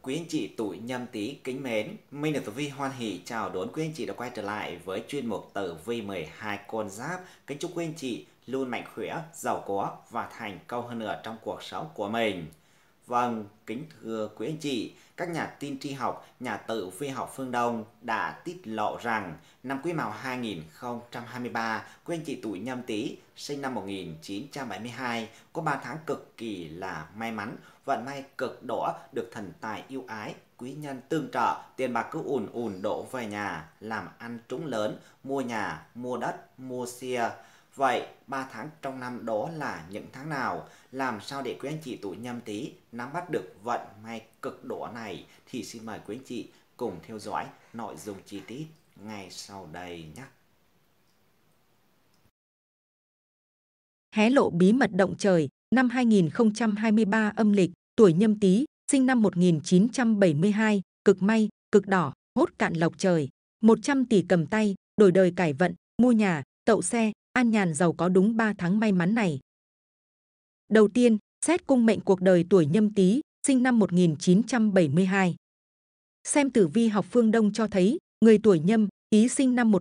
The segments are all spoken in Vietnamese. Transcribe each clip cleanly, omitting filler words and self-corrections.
Quý anh chị tuổi Nhâm Tý kính mến, Minh được Tử Vi hoan hỉ chào đón quý anh chị đã quay trở lại với chuyên mục Tử Vi 12 con giáp. Kính chúc quý anh chị luôn mạnh khỏe, giàu có và thành công hơn nữa trong cuộc sống của mình. Vâng, kính thưa quý anh chị, các nhà tiên tri học, nhà tử vi học phương Đông đã tiết lộ rằng năm Quý Mão 2023, quý anh chị tuổi Nhâm Tý sinh năm 1972 có 3 tháng cực kỳ là may mắn, vận may cực đỏ, được thần tài yêu ái, quý nhân tương trợ, tiền bạc cứ ùn ùn đổ về nhà, làm ăn trúng lớn, mua nhà, mua đất, mua xe. Vậy 3 tháng trong năm đó là những tháng nào? Làm sao để quý anh chị tuổi Nhâm Tý nắm bắt được vận may cực đỏ này? Thì xin mời quý anh chị cùng theo dõi nội dung chi tiết ngay sau đây nhé. Hé lộ bí mật động trời, năm 2023 âm lịch, tuổi Nhâm Tý, sinh năm 1972, cực may, cực đỏ, hốt cạn lộc trời, 100 tỷ cầm tay, đổi đời cải vận, mua nhà, tậu xe, an nhàn giàu có đúng 3 tháng may mắn này. Đầu tiên, xét cung mệnh cuộc đời tuổi Nhâm Tý, sinh năm 1972. Xem tử vi học phương Đông cho thấy, người tuổi Nhâm Tý sinh năm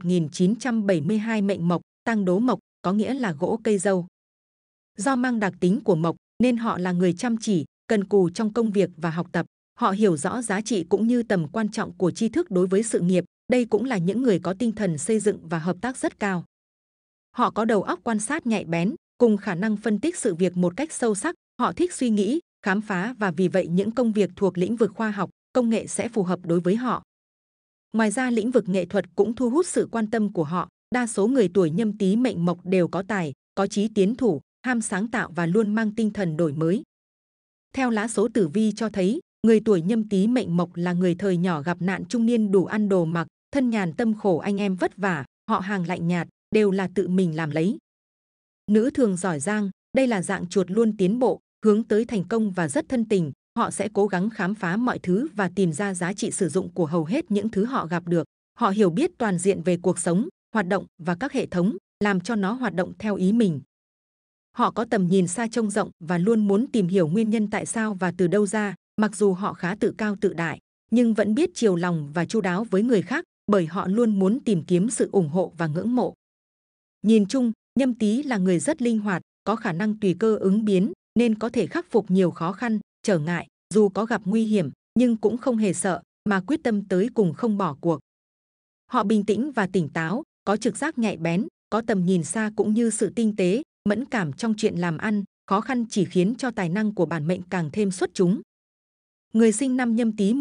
1972 mệnh mộc, tăng đố mộc, có nghĩa là gỗ cây dâu. Do mang đặc tính của mộc nên họ là người chăm chỉ, cần cù trong công việc và học tập. Họ hiểu rõ giá trị cũng như tầm quan trọng của tri thức đối với sự nghiệp. Đây cũng là những người có tinh thần xây dựng và hợp tác rất cao. Họ có đầu óc quan sát nhạy bén, cùng khả năng phân tích sự việc một cách sâu sắc. Họ thích suy nghĩ, khám phá và vì vậy những công việc thuộc lĩnh vực khoa học, công nghệ sẽ phù hợp đối với họ. Ngoài ra lĩnh vực nghệ thuật cũng thu hút sự quan tâm của họ. Đa số người tuổi Nhâm Tý mệnh mộc đều có tài, có chí tiến thủ, ham sáng tạo và luôn mang tinh thần đổi mới. Theo lá số tử vi cho thấy, người tuổi Nhâm Tý mệnh mộc là người thời nhỏ gặp nạn trung niên đủ ăn đồ mặc, thân nhàn tâm khổ anh em vất vả, họ hàng lạnh nhạt, đều là tự mình làm lấy. Nữ thường giỏi giang, đây là dạng chuột luôn tiến bộ, hướng tới thành công và rất thân tình. Họ sẽ cố gắng khám phá mọi thứ và tìm ra giá trị sử dụng của hầu hết những thứ họ gặp được. Họ hiểu biết toàn diện về cuộc sống, hoạt động và các hệ thống, làm cho nó hoạt động theo ý mình. Họ có tầm nhìn xa trông rộng và luôn muốn tìm hiểu nguyên nhân tại sao và từ đâu ra. Mặc dù họ khá tự cao tự đại, nhưng vẫn biết chiều lòng và chu đáo với người khác, bởi họ luôn muốn tìm kiếm sự ủng hộ và ngưỡng mộ. Nhìn chung, Nhâm Tý là người rất linh hoạt, có khả năng tùy cơ ứng biến, nên có thể khắc phục nhiều khó khăn, trở ngại. Dù có gặp nguy hiểm, nhưng cũng không hề sợ, mà quyết tâm tới cùng không bỏ cuộc. Họ bình tĩnh và tỉnh táo, có trực giác nhạy bén, có tầm nhìn xa cũng như sự tinh tế, mẫn cảm trong chuyện làm ăn. Khó khăn chỉ khiến cho tài năng của bản mệnh càng thêm xuất chúng. Người sinh năm Nhâm Tý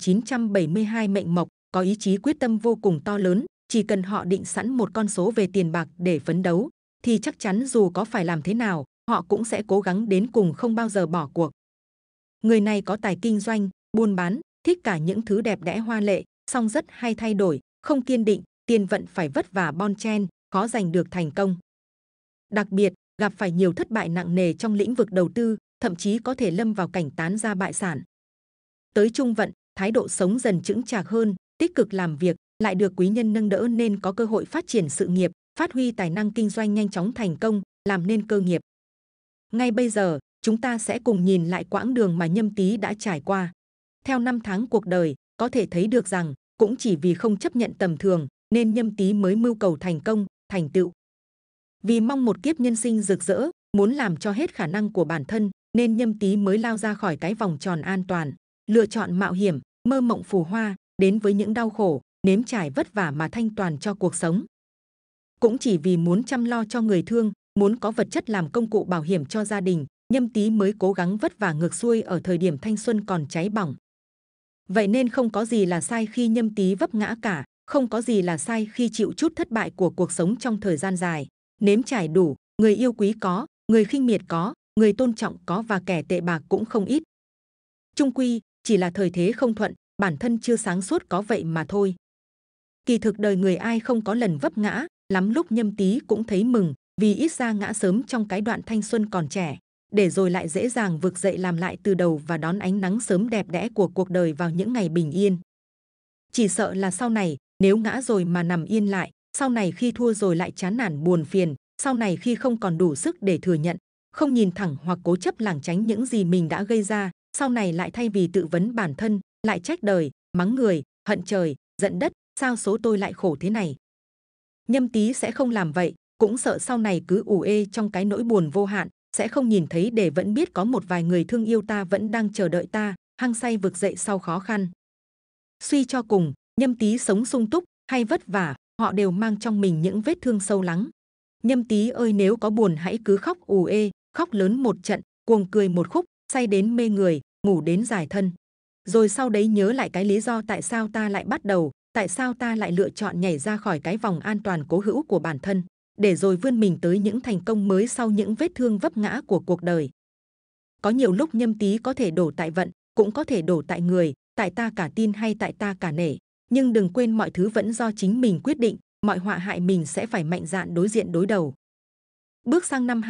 1972 mệnh mộc, có ý chí quyết tâm vô cùng to lớn. Chỉ cần họ định sẵn một con số về tiền bạc để phấn đấu, thì chắc chắn dù có phải làm thế nào, họ cũng sẽ cố gắng đến cùng, không bao giờ bỏ cuộc. Người này có tài kinh doanh, buôn bán, thích cả những thứ đẹp đẽ hoa lệ, song rất hay thay đổi, không kiên định, tiền vận phải vất vả bon chen, khó giành được thành công. Đặc biệt, gặp phải nhiều thất bại nặng nề trong lĩnh vực đầu tư, thậm chí có thể lâm vào cảnh tán gia bại sản. Tới trung vận, thái độ sống dần chững chạc hơn, tích cực làm việc, lại được quý nhân nâng đỡ nên có cơ hội phát triển sự nghiệp, phát huy tài năng kinh doanh nhanh chóng thành công, làm nên cơ nghiệp. Ngay bây giờ, chúng ta sẽ cùng nhìn lại quãng đường mà Nhâm Tý đã trải qua. Theo năm tháng cuộc đời, có thể thấy được rằng, cũng chỉ vì không chấp nhận tầm thường, nên Nhâm Tý mới mưu cầu thành công, thành tựu. Vì mong một kiếp nhân sinh rực rỡ, muốn làm cho hết khả năng của bản thân, nên Nhâm Tý mới lao ra khỏi cái vòng tròn an toàn, lựa chọn mạo hiểm, mơ mộng phù hoa, đến với những đau khổ, nếm trải vất vả mà thanh toàn cho cuộc sống. Cũng chỉ vì muốn chăm lo cho người thương, muốn có vật chất làm công cụ bảo hiểm cho gia đình, Nhâm Tý mới cố gắng vất vả ngược xuôi ở thời điểm thanh xuân còn cháy bỏng. Vậy nên không có gì là sai khi Nhâm Tý vấp ngã cả, không có gì là sai khi chịu chút thất bại của cuộc sống trong thời gian dài. Nếm trải đủ, người yêu quý có, người khinh miệt có, người tôn trọng có và kẻ tệ bạc cũng không ít. Chung quy, chỉ là thời thế không thuận, bản thân chưa sáng suốt có vậy mà thôi. Kỳ thực đời người ai không có lần vấp ngã, lắm lúc Nhâm Tý cũng thấy mừng, vì ít ra ngã sớm trong cái đoạn thanh xuân còn trẻ, để rồi lại dễ dàng vực dậy làm lại từ đầu và đón ánh nắng sớm đẹp đẽ của cuộc đời vào những ngày bình yên. Chỉ sợ là sau này, nếu ngã rồi mà nằm yên lại, sau này khi thua rồi lại chán nản buồn phiền, sau này khi không còn đủ sức để thừa nhận, không nhìn thẳng hoặc cố chấp lảng tránh những gì mình đã gây ra, sau này lại thay vì tự vấn bản thân, lại trách đời, mắng người, hận trời, giận đất, sao số tôi lại khổ thế này. Nhâm Tý sẽ không làm vậy, cũng sợ sau này cứ ù ê trong cái nỗi buồn vô hạn, sẽ không nhìn thấy để vẫn biết có một vài người thương yêu ta vẫn đang chờ đợi ta, hăng say vực dậy sau khó khăn. Suy cho cùng, Nhâm Tý sống sung túc hay vất vả, họ đều mang trong mình những vết thương sâu lắng. Nhâm Tý ơi, nếu có buồn hãy cứ khóc ù ê, khóc lớn một trận, cuồng cười một khúc, say đến mê người, ngủ đến giải thân. Rồi sau đấy nhớ lại cái lý do tại sao ta lại bắt đầu, tại sao ta lại lựa chọn nhảy ra khỏi cái vòng an toàn cố hữu của bản thân, để rồi vươn mình tới những thành công mới sau những vết thương vấp ngã của cuộc đời. Có nhiều lúc Nhâm Tý có thể đổ tại vận, cũng có thể đổ tại người, tại ta cả tin hay tại ta cả nể. Nhưng đừng quên mọi thứ vẫn do chính mình quyết định, mọi họa hại mình sẽ phải mạnh dạn đối diện đối đầu. Bước sang năm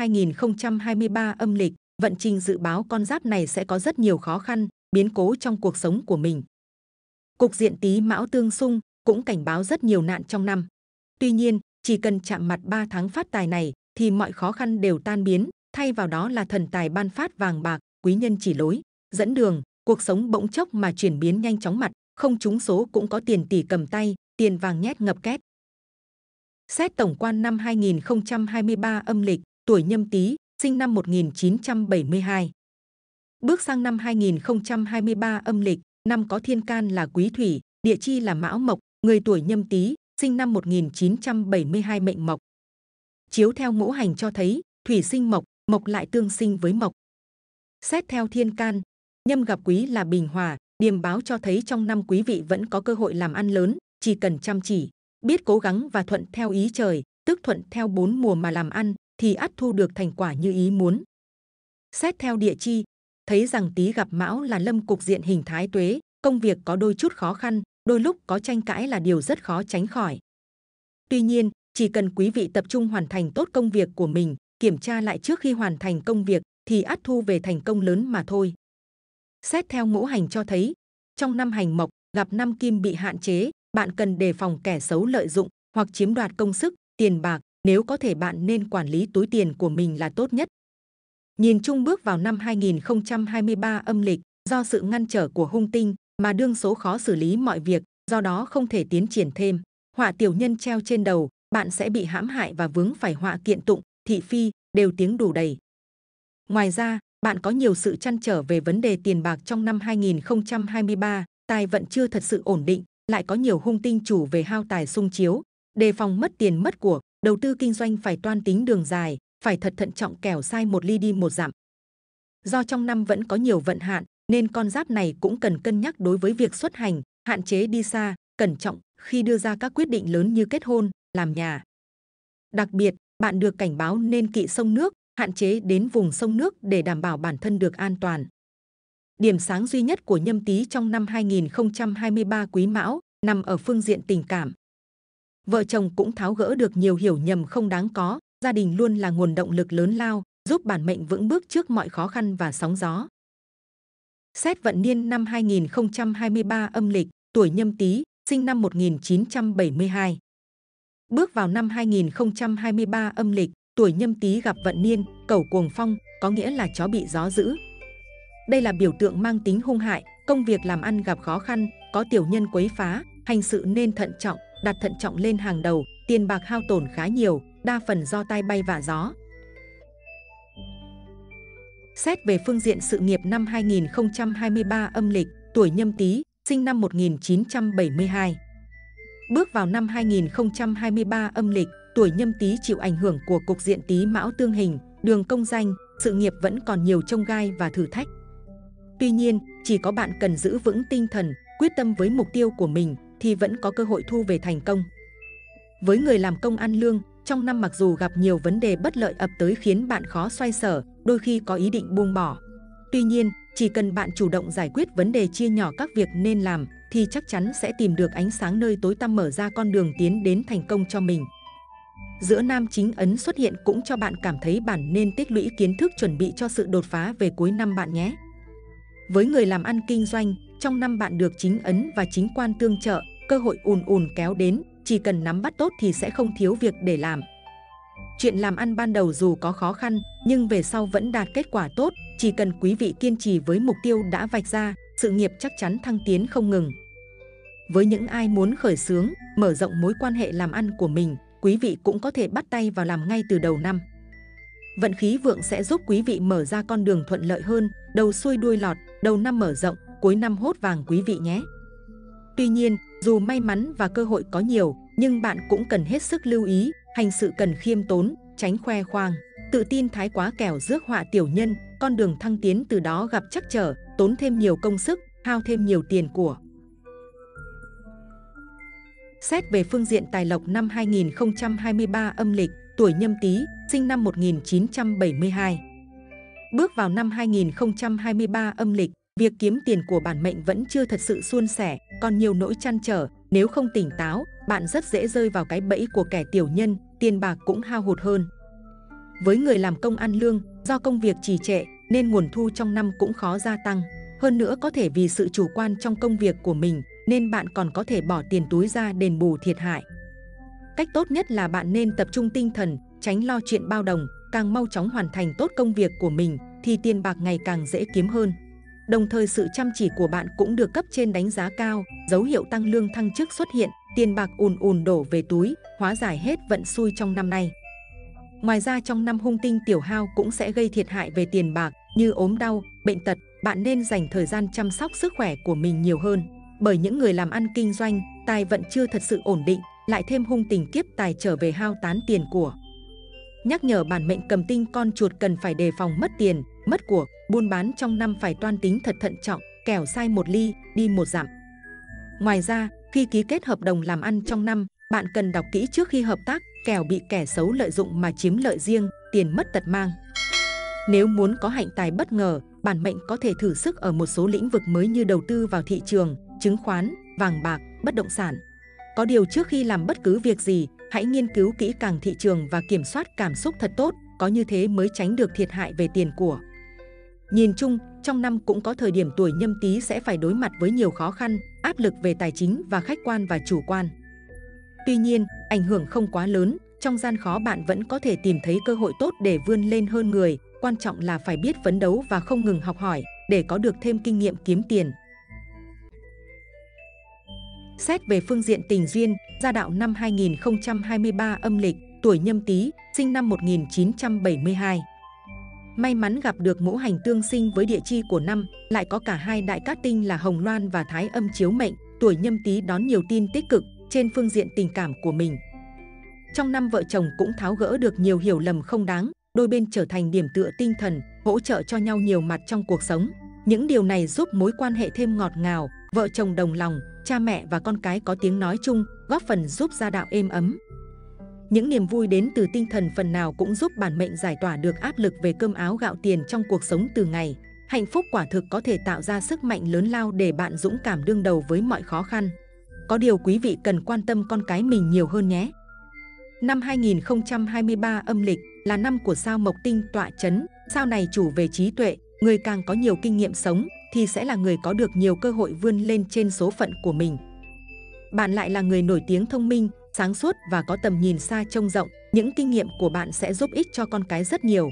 2023 âm lịch, vận trình dự báo con giáp này sẽ có rất nhiều khó khăn, biến cố trong cuộc sống của mình. Cục diện Tý Mão tương xung cũng cảnh báo rất nhiều nạn trong năm. Tuy nhiên, chỉ cần chạm mặt 3 tháng phát tài này thì mọi khó khăn đều tan biến, thay vào đó là thần tài ban phát vàng bạc, quý nhân chỉ lối, dẫn đường, cuộc sống bỗng chốc mà chuyển biến nhanh chóng mặt, không trúng số cũng có tiền tỷ cầm tay, tiền vàng nhét ngập két. Xét tổng quan năm 2023 âm lịch, tuổi Nhâm Tý, sinh năm 1972. Bước sang năm 2023 âm lịch, năm có thiên can là Quý Thủy, địa chi là Mão Mộc, người tuổi Nhâm Tý, sinh năm 1972 mệnh Mộc. Chiếu theo ngũ hành cho thấy, Thủy sinh Mộc, Mộc lại tương sinh với Mộc. Xét theo thiên can, Nhâm gặp Quý là bình hòa, điềm báo cho thấy trong năm quý vị vẫn có cơ hội làm ăn lớn, chỉ cần chăm chỉ, biết cố gắng và thuận theo ý trời, tức thuận theo 4 mùa mà làm ăn, thì ắt thu được thành quả như ý muốn. Xét theo địa chi, thấy rằng Tý gặp Mão là lâm cục diện hình thái tuế, công việc có đôi chút khó khăn, đôi lúc có tranh cãi là điều rất khó tránh khỏi. Tuy nhiên, chỉ cần quý vị tập trung hoàn thành tốt công việc của mình, kiểm tra lại trước khi hoàn thành công việc, thì ắt thu về thành công lớn mà thôi. Xét theo ngũ hành cho thấy, trong năm hành Mộc, gặp năm kim bị hạn chế, bạn cần đề phòng kẻ xấu lợi dụng hoặc chiếm đoạt công sức, tiền bạc, nếu có thể bạn nên quản lý túi tiền của mình là tốt nhất. Nhìn chung bước vào năm 2023 âm lịch, do sự ngăn trở của hung tinh mà đương số khó xử lý mọi việc, do đó không thể tiến triển thêm. Họa tiểu nhân treo trên đầu, bạn sẽ bị hãm hại và vướng phải họa kiện tụng, thị phi, đều tiếng đủ đầy. Ngoài ra, bạn có nhiều sự trăn trở về vấn đề tiền bạc trong năm 2023, tài vận chưa thật sự ổn định, lại có nhiều hung tinh chủ về hao tài xung chiếu, đề phòng mất tiền mất của, đầu tư kinh doanh phải toan tính đường dài, phải thật thận trọng kẻo sai một ly đi một dặm. Do trong năm vẫn có nhiều vận hạn, nên con giáp này cũng cần cân nhắc đối với việc xuất hành, hạn chế đi xa, cẩn trọng khi đưa ra các quyết định lớn như kết hôn, làm nhà. Đặc biệt, bạn được cảnh báo nên kỵ sông nước, hạn chế đến vùng sông nước để đảm bảo bản thân được an toàn. Điểm sáng duy nhất của Nhâm Tý trong năm 2023 Quý Mão nằm ở phương diện tình cảm. Vợ chồng cũng tháo gỡ được nhiều hiểu nhầm không đáng có, gia đình luôn là nguồn động lực lớn lao, giúp bản mệnh vững bước trước mọi khó khăn và sóng gió. Xét vận niên năm 2023 âm lịch, tuổi Nhâm Tý, sinh năm 1972. Bước vào năm 2023 âm lịch, tuổi Nhâm Tý gặp vận niên, cẩu cuồng phong, có nghĩa là chó bị gió dữ. Đây là biểu tượng mang tính hung hại, công việc làm ăn gặp khó khăn, có tiểu nhân quấy phá, hành sự nên thận trọng, đặt thận trọng lên hàng đầu, tiền bạc hao tổn khá nhiều, đa phần do tai bay vạ gió. Xét về phương diện sự nghiệp năm 2023 âm lịch, tuổi Nhâm Tý, sinh năm 1972. Bước vào năm 2023 âm lịch, tuổi Nhâm Tý chịu ảnh hưởng của cục diện Tý Mão tương hình, đường công danh, sự nghiệp vẫn còn nhiều chông gai và thử thách. Tuy nhiên, chỉ có bạn cần giữ vững tinh thần, quyết tâm với mục tiêu của mình thì vẫn có cơ hội thu về thành công. Với người làm công ăn lương, trong năm mặc dù gặp nhiều vấn đề bất lợi ập tới khiến bạn khó xoay sở, đôi khi có ý định buông bỏ. Tuy nhiên, chỉ cần bạn chủ động giải quyết vấn đề, chia nhỏ các việc nên làm, thì chắc chắn sẽ tìm được ánh sáng nơi tối tăm, mở ra con đường tiến đến thành công cho mình. Giữa nam chính ấn xuất hiện cũng cho bạn cảm thấy bạn nên tích lũy kiến thức chuẩn bị cho sự đột phá về cuối năm bạn nhé. Với người làm ăn kinh doanh, trong năm bạn được chính ấn và chính quan tương trợ, cơ hội ùn ùn kéo đến, chỉ cần nắm bắt tốt thì sẽ không thiếu việc để làm. Chuyện làm ăn ban đầu dù có khó khăn, nhưng về sau vẫn đạt kết quả tốt, chỉ cần quý vị kiên trì với mục tiêu đã vạch ra, sự nghiệp chắc chắn thăng tiến không ngừng. Với những ai muốn khởi xướng, mở rộng mối quan hệ làm ăn của mình, quý vị cũng có thể bắt tay vào làm ngay từ đầu năm. Vận khí vượng sẽ giúp quý vị mở ra con đường thuận lợi hơn, đầu xuôi đuôi lọt, đầu năm mở rộng, cuối năm hốt vàng quý vị nhé. Tuy nhiên, dù may mắn và cơ hội có nhiều, nhưng bạn cũng cần hết sức lưu ý, hành sự cần khiêm tốn, tránh khoe khoang, tự tin thái quá kẻo rước họa tiểu nhân, con đường thăng tiến từ đó gặp trắc trở, tốn thêm nhiều công sức, hao thêm nhiều tiền của. Xét về phương diện tài lộc năm 2023 âm lịch, tuổi Nhâm Tý, sinh năm 1972. Bước vào năm 2023 âm lịch, việc kiếm tiền của bản mệnh vẫn chưa thật sự suôn sẻ, còn nhiều nỗi trăn trở. Nếu không tỉnh táo, bạn rất dễ rơi vào cái bẫy của kẻ tiểu nhân, tiền bạc cũng hao hụt hơn. Với người làm công ăn lương, do công việc trì trệ nên nguồn thu trong năm cũng khó gia tăng. Hơn nữa có thể vì sự chủ quan trong công việc của mình nên bạn còn có thể bỏ tiền túi ra đền bù thiệt hại. Cách tốt nhất là bạn nên tập trung tinh thần, tránh lo chuyện bao đồng, càng mau chóng hoàn thành tốt công việc của mình thì tiền bạc ngày càng dễ kiếm hơn. Đồng thời sự chăm chỉ của bạn cũng được cấp trên đánh giá cao, dấu hiệu tăng lương thăng chức xuất hiện, tiền bạc ùn ùn đổ về túi, hóa giải hết vận xui trong năm nay. Ngoài ra trong năm hung tinh tiểu hao cũng sẽ gây thiệt hại về tiền bạc như ốm đau, bệnh tật, bạn nên dành thời gian chăm sóc sức khỏe của mình nhiều hơn. Bởi những người làm ăn kinh doanh, tài vận chưa thật sự ổn định, lại thêm hung tình kiếp tài trở về hao tán tiền của. Nhắc nhở bản mệnh cầm tinh con chuột cần phải đề phòng mất tiền, mất của, buôn bán trong năm phải toan tính thật thận trọng, kẻo sai một ly, đi một dặm. Ngoài ra, khi ký kết hợp đồng làm ăn trong năm, bạn cần đọc kỹ trước khi hợp tác, kẻo bị kẻ xấu lợi dụng mà chiếm lợi riêng, tiền mất tật mang. Nếu muốn có hạnh tài bất ngờ, bản mệnh có thể thử sức ở một số lĩnh vực mới như đầu tư vào thị trường, chứng khoán, vàng bạc, bất động sản. Có điều trước khi làm bất cứ việc gì, hãy nghiên cứu kỹ càng thị trường và kiểm soát cảm xúc thật tốt, có như thế mới tránh được thiệt hại về tiền của. Nhìn chung, trong năm cũng có thời điểm tuổi Nhâm Tý sẽ phải đối mặt với nhiều khó khăn, áp lực về tài chính và khách quan và chủ quan. Tuy nhiên, ảnh hưởng không quá lớn, trong gian khó bạn vẫn có thể tìm thấy cơ hội tốt để vươn lên hơn người, quan trọng là phải biết phấn đấu và không ngừng học hỏi để có được thêm kinh nghiệm kiếm tiền. Xét về phương diện tình duyên, gia đạo năm 2023 âm lịch, tuổi Nhâm Tý, sinh năm 1972. May mắn gặp được ngũ hành tương sinh với địa chi của năm, lại có cả hai đại cát tinh là Hồng Loan và Thái Âm chiếu mệnh, tuổi Nhâm Tý đón nhiều tin tích cực trên phương diện tình cảm của mình. Trong năm vợ chồng cũng tháo gỡ được nhiều hiểu lầm không đáng, đôi bên trở thành điểm tựa tinh thần, hỗ trợ cho nhau nhiều mặt trong cuộc sống. Những điều này giúp mối quan hệ thêm ngọt ngào, vợ chồng đồng lòng, cha mẹ và con cái có tiếng nói chung, góp phần giúp gia đạo êm ấm. Những niềm vui đến từ tinh thần phần nào cũng giúp bản mệnh giải tỏa được áp lực về cơm áo gạo tiền trong cuộc sống từ ngày. Hạnh phúc quả thực có thể tạo ra sức mạnh lớn lao để bạn dũng cảm đương đầu với mọi khó khăn. Có điều quý vị cần quan tâm con cái mình nhiều hơn nhé. Năm 2023 âm lịch là năm của sao Mộc Tinh tọa chấn, sao này chủ về trí tuệ, người càng có nhiều kinh nghiệm sống thì sẽ là người có được nhiều cơ hội vươn lên trên số phận của mình. Bạn lại là người nổi tiếng thông minh, sáng suốt và có tầm nhìn xa trông rộng, những kinh nghiệm của bạn sẽ giúp ích cho con cái rất nhiều.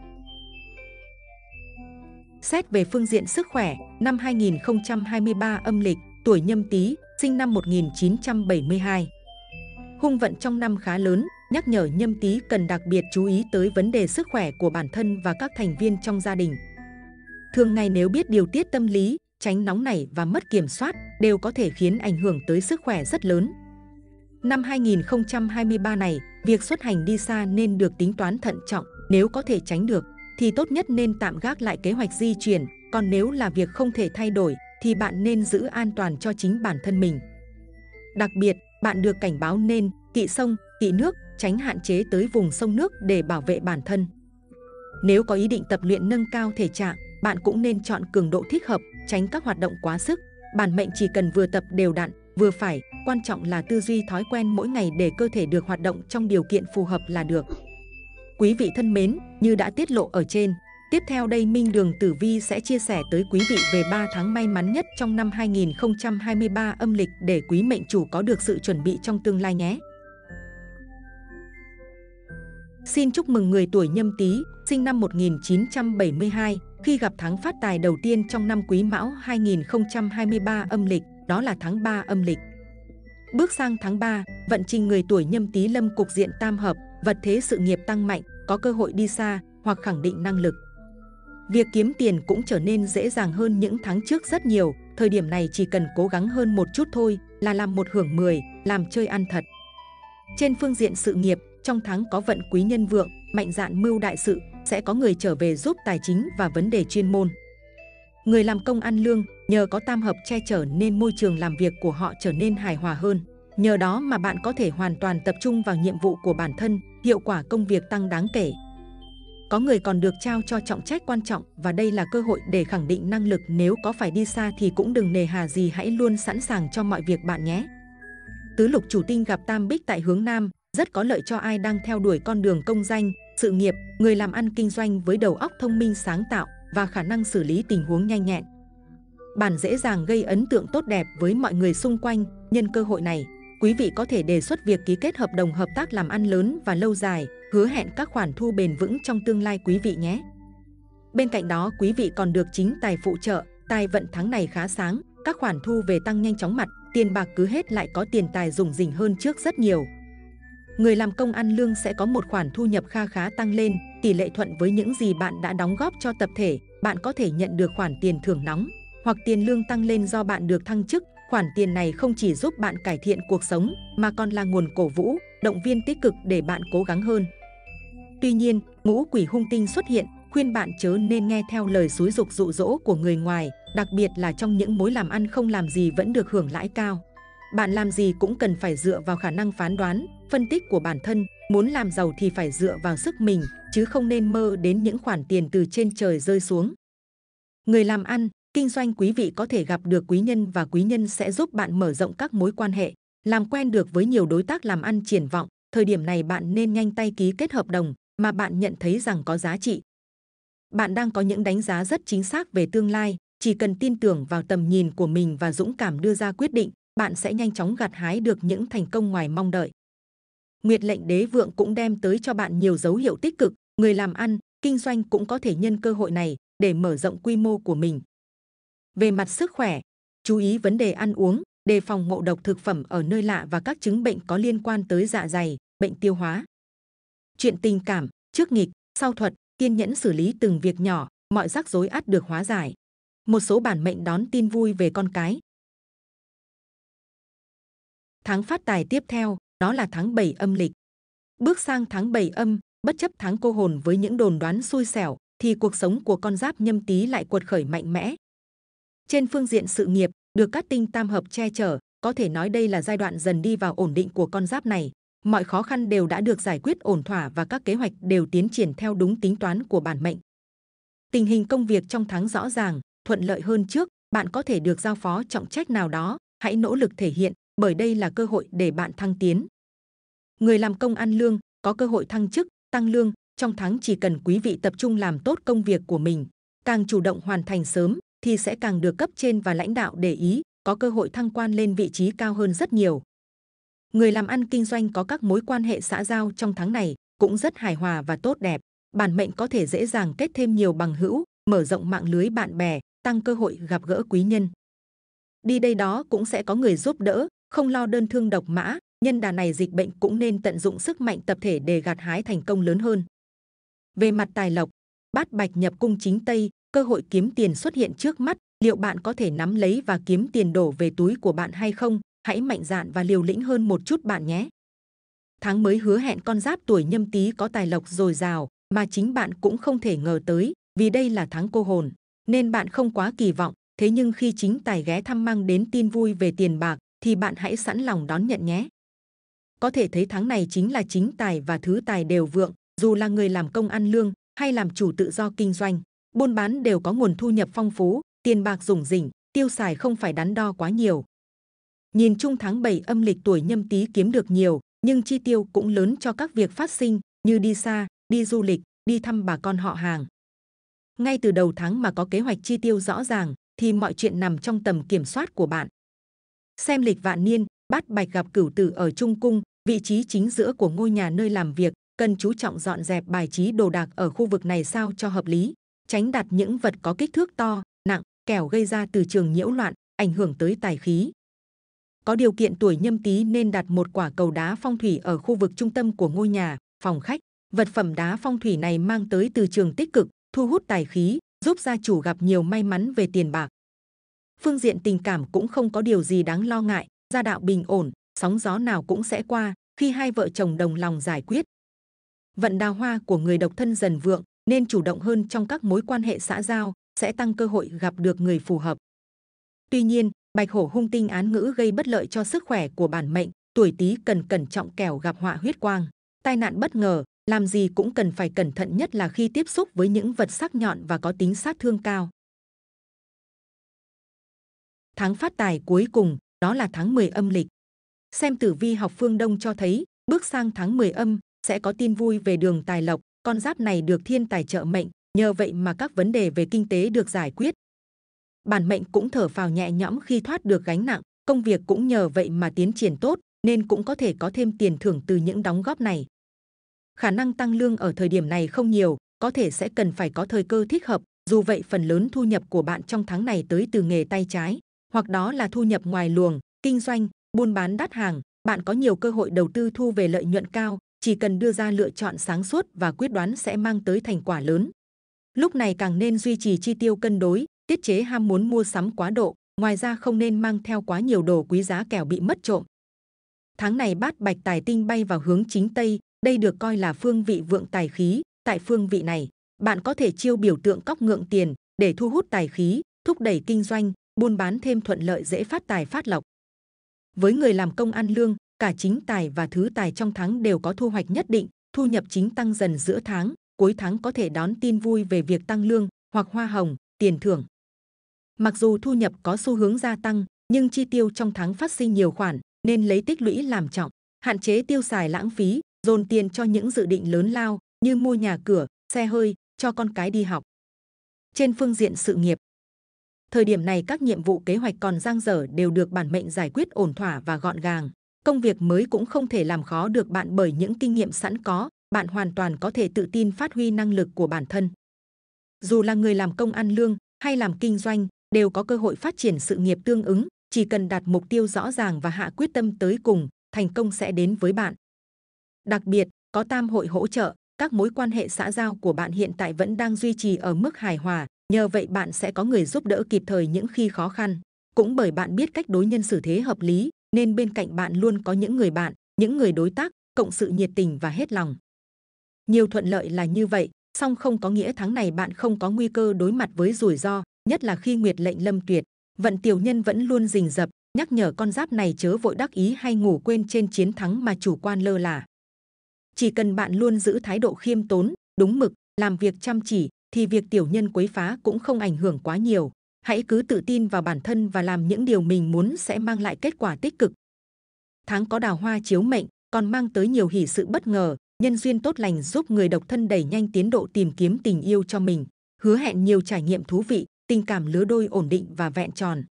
Xét về phương diện sức khỏe, năm 2023 âm lịch, tuổi Nhâm Tý, sinh năm 1972. Hung vận trong năm khá lớn, nhắc nhở Nhâm Tý cần đặc biệt chú ý tới vấn đề sức khỏe của bản thân và các thành viên trong gia đình. Thường ngày nếu biết điều tiết tâm lý, tránh nóng nảy và mất kiểm soát đều có thể khiến ảnh hưởng tới sức khỏe rất lớn. Năm 2023 này, việc xuất hành đi xa nên được tính toán thận trọng, nếu có thể tránh được thì tốt nhất nên tạm gác lại kế hoạch di chuyển, còn nếu là việc không thể thay đổi thì bạn nên giữ an toàn cho chính bản thân mình. Đặc biệt, bạn được cảnh báo nên kỵ sông, kỵ nước, tránh hạn chế tới vùng sông nước để bảo vệ bản thân. Nếu có ý định tập luyện nâng cao thể trạng, bạn cũng nên chọn cường độ thích hợp, tránh các hoạt động quá sức. Bản mệnh chỉ cần vừa tập đều đặn, vừa phải, quan trọng là tư duy thói quen mỗi ngày để cơ thể được hoạt động trong điều kiện phù hợp là được. Quý vị thân mến, như đã tiết lộ ở trên, tiếp theo đây Minh Đường Tử Vi sẽ chia sẻ tới quý vị về 3 tháng may mắn nhất trong năm 2023 âm lịch để quý mệnh chủ có được sự chuẩn bị trong tương lai nhé. Xin chúc mừng người tuổi Nhâm Tý, sinh năm 1972, Khi gặp tháng phát tài đầu tiên trong năm Quý Mão 2023 âm lịch, đó là tháng 3 âm lịch. Bước sang tháng 3, vận trình người tuổi Nhâm Tý lâm cục diện tam hợp, vật thế sự nghiệp tăng mạnh, có cơ hội đi xa hoặc khẳng định năng lực. Việc kiếm tiền cũng trở nên dễ dàng hơn những tháng trước rất nhiều, thời điểm này chỉ cần cố gắng hơn một chút thôi là làm một hưởng 10, làm chơi ăn thật. Trên phương diện sự nghiệp, trong tháng có vận quý nhân vượng, mạnh dạn mưu đại sự, sẽ có người trở về giúp tài chính và vấn đề chuyên môn. Người làm công ăn lương, nhờ có tam hợp che chở nên môi trường làm việc của họ trở nên hài hòa hơn. Nhờ đó mà bạn có thể hoàn toàn tập trung vào nhiệm vụ của bản thân, hiệu quả công việc tăng đáng kể. Có người còn được trao cho trọng trách quan trọng và đây là cơ hội để khẳng định năng lực, nếu có phải đi xa thì cũng đừng nề hà gì, hãy luôn sẵn sàng cho mọi việc bạn nhé. Tứ lục chủ tinh gặp tam bích tại hướng Nam, rất có lợi cho ai đang theo đuổi con đường công danh, sự nghiệp, người làm ăn kinh doanh với đầu óc thông minh sáng tạo và khả năng xử lý tình huống nhanh nhẹn. Bạn dễ dàng gây ấn tượng tốt đẹp với mọi người xung quanh. Nhân cơ hội này, quý vị có thể đề xuất việc ký kết hợp đồng hợp tác làm ăn lớn và lâu dài, hứa hẹn các khoản thu bền vững trong tương lai quý vị nhé. Bên cạnh đó, quý vị còn được chính tài phụ trợ, tài vận tháng này khá sáng, các khoản thu về tăng nhanh chóng mặt, tiền bạc cứ hết lại có tiền tài rủng rỉnh hơn trước rất nhiều. Người làm công ăn lương sẽ có một khoản thu nhập kha khá tăng lên, tỷ lệ thuận với những gì bạn đã đóng góp cho tập thể, bạn có thể nhận được khoản tiền thưởng nóng hoặc tiền lương tăng lên do bạn được thăng chức. Khoản tiền này không chỉ giúp bạn cải thiện cuộc sống mà còn là nguồn cổ vũ, động viên tích cực để bạn cố gắng hơn. Tuy nhiên, ngũ quỷ hung tinh xuất hiện, khuyên bạn chớ nên nghe theo lời xúi giục dụ dỗ của người ngoài, đặc biệt là trong những mối làm ăn không làm gì vẫn được hưởng lãi cao. Bạn làm gì cũng cần phải dựa vào khả năng phán đoán, phân tích của bản thân, muốn làm giàu thì phải dựa vào sức mình, chứ không nên mơ đến những khoản tiền từ trên trời rơi xuống. Người làm ăn, kinh doanh, quý vị có thể gặp được quý nhân và quý nhân sẽ giúp bạn mở rộng các mối quan hệ, làm quen được với nhiều đối tác làm ăn triển vọng. Thời điểm này bạn nên nhanh tay ký kết hợp đồng mà bạn nhận thấy rằng có giá trị. Bạn đang có những đánh giá rất chính xác về tương lai, chỉ cần tin tưởng vào tầm nhìn của mình và dũng cảm đưa ra quyết định, bạn sẽ nhanh chóng gặt hái được những thành công ngoài mong đợi. Nguyệt lệnh đế vượng cũng đem tới cho bạn nhiều dấu hiệu tích cực, người làm ăn, kinh doanh cũng có thể nhân cơ hội này để mở rộng quy mô của mình. Về mặt sức khỏe, chú ý vấn đề ăn uống, đề phòng ngộ độc thực phẩm ở nơi lạ và các chứng bệnh có liên quan tới dạ dày, bệnh tiêu hóa. Chuyện tình cảm, trước nghịch, sau thuật, kiên nhẫn xử lý từng việc nhỏ, mọi rắc rối ắt được hóa giải. Một số bản mệnh đón tin vui về con cái. Tháng phát tài tiếp theo, đó là tháng 7 âm lịch. Bước sang tháng 7 âm, bất chấp tháng cô hồn với những đồn đoán xui xẻo, thì cuộc sống của con giáp Nhâm Tý lại quật khởi mạnh mẽ. Trên phương diện sự nghiệp, được các tinh tam hợp che chở, có thể nói đây là giai đoạn dần đi vào ổn định của con giáp này. Mọi khó khăn đều đã được giải quyết ổn thỏa và các kế hoạch đều tiến triển theo đúng tính toán của bản mệnh. Tình hình công việc trong tháng rõ ràng, thuận lợi hơn trước, bạn có thể được giao phó trọng trách nào đó, hãy nỗ lực thể hiện, bởi đây là cơ hội để bạn thăng tiến. Người làm công ăn lương, có cơ hội thăng chức, tăng lương, trong tháng chỉ cần quý vị tập trung làm tốt công việc của mình, càng chủ động hoàn thành sớm, thì sẽ càng được cấp trên và lãnh đạo để ý, có cơ hội thăng quan lên vị trí cao hơn rất nhiều. Người làm ăn kinh doanh có các mối quan hệ xã giao trong tháng này cũng rất hài hòa và tốt đẹp. Bản mệnh có thể dễ dàng kết thêm nhiều bằng hữu, mở rộng mạng lưới bạn bè, tăng cơ hội gặp gỡ quý nhân. Đi đây đó cũng sẽ có người giúp đỡ, không lo đơn thương độc mã. Nhân đà này dịch bệnh cũng nên tận dụng sức mạnh tập thể để gặt hái thành công lớn hơn. Về mặt tài lộc, bát bạch nhập cung chính tây, cơ hội kiếm tiền xuất hiện trước mắt. Liệu bạn có thể nắm lấy và kiếm tiền đổ về túi của bạn hay không? Hãy mạnh dạn và liều lĩnh hơn một chút bạn nhé. Tháng mới hứa hẹn con giáp tuổi Nhâm Tý có tài lộc dồi dào mà chính bạn cũng không thể ngờ tới, vì đây là tháng cô hồn, nên bạn không quá kỳ vọng. Thế nhưng khi chính tài ghé thăm mang đến tin vui về tiền bạc, thì bạn hãy sẵn lòng đón nhận nhé. Có thể thấy tháng này chính là chính tài và thứ tài đều vượng, dù là người làm công ăn lương hay làm chủ tự do kinh doanh, buôn bán đều có nguồn thu nhập phong phú, tiền bạc rủng rỉnh, tiêu xài không phải đắn đo quá nhiều. Nhìn chung tháng 7 âm lịch tuổi Nhâm Tý kiếm được nhiều, nhưng chi tiêu cũng lớn cho các việc phát sinh như đi xa, đi du lịch, đi thăm bà con họ hàng. Ngay từ đầu tháng mà có kế hoạch chi tiêu rõ ràng, thì mọi chuyện nằm trong tầm kiểm soát của bạn. Xem lịch vạn niên, bát bạch gặp cửu tử ở trung cung, vị trí chính giữa của ngôi nhà nơi làm việc, cần chú trọng dọn dẹp bài trí đồ đạc ở khu vực này sao cho hợp lý. Tránh đặt những vật có kích thước to, nặng, kẻo gây ra từ trường nhiễu loạn, ảnh hưởng tới tài khí. Có điều kiện tuổi Nhâm Tý nên đặt một quả cầu đá phong thủy ở khu vực trung tâm của ngôi nhà, phòng khách. Vật phẩm đá phong thủy này mang tới từ trường tích cực, thu hút tài khí, giúp gia chủ gặp nhiều may mắn về tiền bạc. Phương diện tình cảm cũng không có điều gì đáng lo ngại, gia đạo bình ổn, sóng gió nào cũng sẽ qua khi hai vợ chồng đồng lòng giải quyết. Vận đào hoa của người độc thân dần vượng, nên chủ động hơn trong các mối quan hệ xã giao, sẽ tăng cơ hội gặp được người phù hợp. Tuy nhiên, Bạch hổ hung tinh án ngữ gây bất lợi cho sức khỏe của bản mệnh, tuổi Tý cần cẩn trọng kẻo gặp họa huyết quang, tai nạn bất ngờ, làm gì cũng cần phải cẩn thận, nhất là khi tiếp xúc với những vật sắc nhọn và có tính sát thương cao. Tháng phát tài cuối cùng, đó là tháng 10 âm lịch. Xem tử vi học phương Đông cho thấy, bước sang tháng 10 âm, sẽ có tin vui về đường tài lộc, con giáp này được thiên tài trợ mệnh, nhờ vậy mà các vấn đề về kinh tế được giải quyết. Bản mệnh cũng thở phào nhẹ nhõm khi thoát được gánh nặng, công việc cũng nhờ vậy mà tiến triển tốt, nên cũng có thể có thêm tiền thưởng từ những đóng góp này. Khả năng tăng lương ở thời điểm này không nhiều, có thể sẽ cần phải có thời cơ thích hợp, dù vậy phần lớn thu nhập của bạn trong tháng này tới từ nghề tay trái, hoặc đó là thu nhập ngoài luồng, kinh doanh, buôn bán đắt hàng, bạn có nhiều cơ hội đầu tư thu về lợi nhuận cao, chỉ cần đưa ra lựa chọn sáng suốt và quyết đoán sẽ mang tới thành quả lớn. Lúc này càng nên duy trì chi tiêu cân đối, tiết chế ham muốn mua sắm quá độ, ngoài ra không nên mang theo quá nhiều đồ quý giá kẻo bị mất trộm. Tháng này bát bạch tài tinh bay vào hướng chính Tây, đây được coi là phương vị vượng tài khí. Tại phương vị này, bạn có thể chiêu biểu tượng cóc ngượng tiền để thu hút tài khí, thúc đẩy kinh doanh, buôn bán thêm thuận lợi, dễ phát tài phát lộc. Với người làm công ăn lương, cả chính tài và thứ tài trong tháng đều có thu hoạch nhất định, thu nhập chính tăng dần giữa tháng, cuối tháng có thể đón tin vui về việc tăng lương hoặc hoa hồng, tiền thưởng. Mặc dù thu nhập có xu hướng gia tăng, nhưng chi tiêu trong tháng phát sinh nhiều khoản, nên lấy tích lũy làm trọng, hạn chế tiêu xài lãng phí, dồn tiền cho những dự định lớn lao như mua nhà cửa, xe hơi, cho con cái đi học. Trên phương diện sự nghiệp, thời điểm này các nhiệm vụ kế hoạch còn dang dở đều được bản mệnh giải quyết ổn thỏa và gọn gàng. Công việc mới cũng không thể làm khó được bạn bởi những kinh nghiệm sẵn có, bạn hoàn toàn có thể tự tin phát huy năng lực của bản thân. Dù là người làm công ăn lương hay làm kinh doanh, đều có cơ hội phát triển sự nghiệp tương ứng, chỉ cần đặt mục tiêu rõ ràng và hạ quyết tâm tới cùng, thành công sẽ đến với bạn. Đặc biệt, có tam hội hỗ trợ, các mối quan hệ xã giao của bạn hiện tại vẫn đang duy trì ở mức hài hòa, nhờ vậy bạn sẽ có người giúp đỡ kịp thời những khi khó khăn. Cũng bởi bạn biết cách đối nhân xử thế hợp lý, nên bên cạnh bạn luôn có những người bạn, những người đối tác, cộng sự nhiệt tình và hết lòng. Nhiều thuận lợi là như vậy, song không có nghĩa tháng này bạn không có nguy cơ đối mặt với rủi ro, nhất là khi nguyệt lệnh lâm tuyệt, vận tiểu nhân vẫn luôn rình rập, nhắc nhở con giáp này chớ vội đắc ý hay ngủ quên trên chiến thắng mà chủ quan lơ là. Chỉ cần bạn luôn giữ thái độ khiêm tốn, đúng mực, làm việc chăm chỉ, thì việc tiểu nhân quấy phá cũng không ảnh hưởng quá nhiều. Hãy cứ tự tin vào bản thân và làm những điều mình muốn sẽ mang lại kết quả tích cực. Tháng có đào hoa chiếu mệnh, còn mang tới nhiều hỷ sự bất ngờ, nhân duyên tốt lành giúp người độc thân đẩy nhanh tiến độ tìm kiếm tình yêu cho mình, hứa hẹn nhiều trải nghiệm thú vị, tình cảm lứa đôi ổn định và vẹn tròn.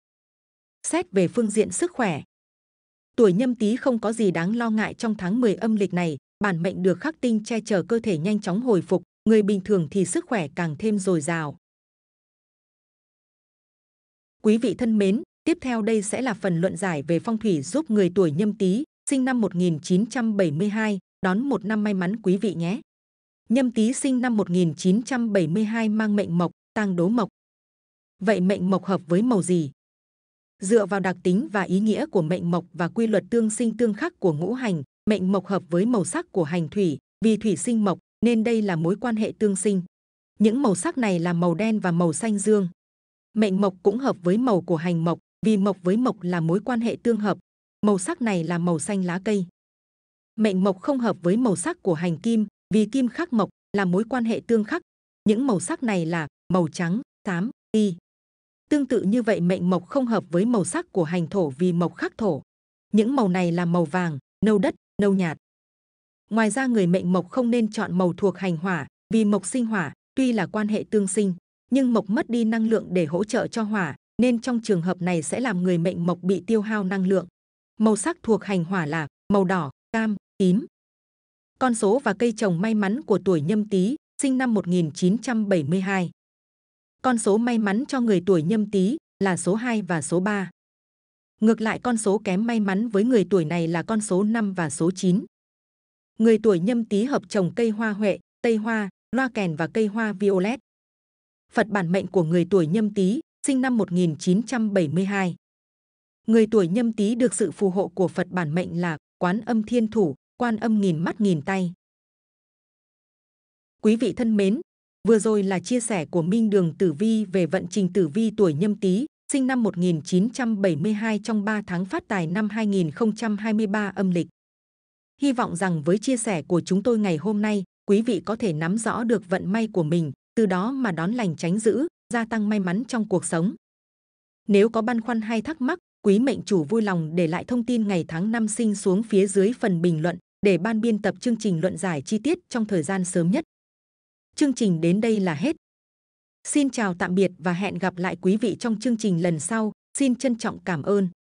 Xét về phương diện sức khỏe, tuổi Nhâm Tý không có gì đáng lo ngại trong tháng 10 âm lịch này, bản mệnh được khắc tinh che chở cơ thể nhanh chóng hồi phục, người bình thường thì sức khỏe càng thêm dồi dào. Quý vị thân mến, tiếp theo đây sẽ là phần luận giải về phong thủy giúp người tuổi Nhâm Tý, sinh năm 1972, đón một năm may mắn quý vị nhé. Nhâm Tý sinh năm 1972 mang mệnh mộc, tang đố mộc. Vậy mệnh mộc hợp với màu gì? Dựa vào đặc tính và ý nghĩa của mệnh mộc và quy luật tương sinh tương khắc của ngũ hành, mệnh mộc hợp với màu sắc của hành thủy, vì thủy sinh mộc nên đây là mối quan hệ tương sinh. Những màu sắc này là màu đen và màu xanh dương. Mệnh mộc cũng hợp với màu của hành mộc, vì mộc với mộc là mối quan hệ tương hợp. Màu sắc này là màu xanh lá cây. Mệnh mộc không hợp với màu sắc của hành kim, vì kim khắc mộc là mối quan hệ tương khắc. Những màu sắc này là màu trắng, xám, y. Tương tự như vậy mệnh mộc không hợp với màu sắc của hành thổ vì mộc khắc thổ. Những màu này là màu vàng, nâu đất, nâu nhạt. Ngoài ra người mệnh mộc không nên chọn màu thuộc hành hỏa, vì mộc sinh hỏa, tuy là quan hệ tương sinh, nhưng mộc mất đi năng lượng để hỗ trợ cho hỏa, nên trong trường hợp này sẽ làm người mệnh mộc bị tiêu hao năng lượng. Màu sắc thuộc hành hỏa là màu đỏ, cam, tím. Con số và cây trồng may mắn của tuổi Nhâm Tý, sinh năm 1972. Con số may mắn cho người tuổi Nhâm Tý là số 2 và số 3. Ngược lại, con số kém may mắn với người tuổi này là con số 5 và số 9. Người tuổi Nhâm Tý hợp trồng cây hoa huệ, tây hoa, loa kèn và cây hoa violet. Phật bản mệnh của người tuổi Nhâm Tý, sinh năm 1972. Người tuổi Nhâm Tý được sự phù hộ của Phật bản mệnh là Quán Âm Thiên Thủ, Quan Âm nghìn mắt nghìn tay. Quý vị thân mến, vừa rồi là chia sẻ của Minh Đường Tử Vi về vận trình tử vi tuổi Nhâm Tý, sinh năm 1972 trong 3 tháng phát tài năm 2023 âm lịch. Hy vọng rằng với chia sẻ của chúng tôi ngày hôm nay, quý vị có thể nắm rõ được vận may của mình, từ đó mà đón lành tránh dữ, gia tăng may mắn trong cuộc sống. Nếu có băn khoăn hay thắc mắc, quý mệnh chủ vui lòng để lại thông tin ngày tháng năm sinh xuống phía dưới phần bình luận để ban biên tập chương trình luận giải chi tiết trong thời gian sớm nhất. Chương trình đến đây là hết. Xin chào tạm biệt và hẹn gặp lại quý vị trong chương trình lần sau. Xin trân trọng cảm ơn.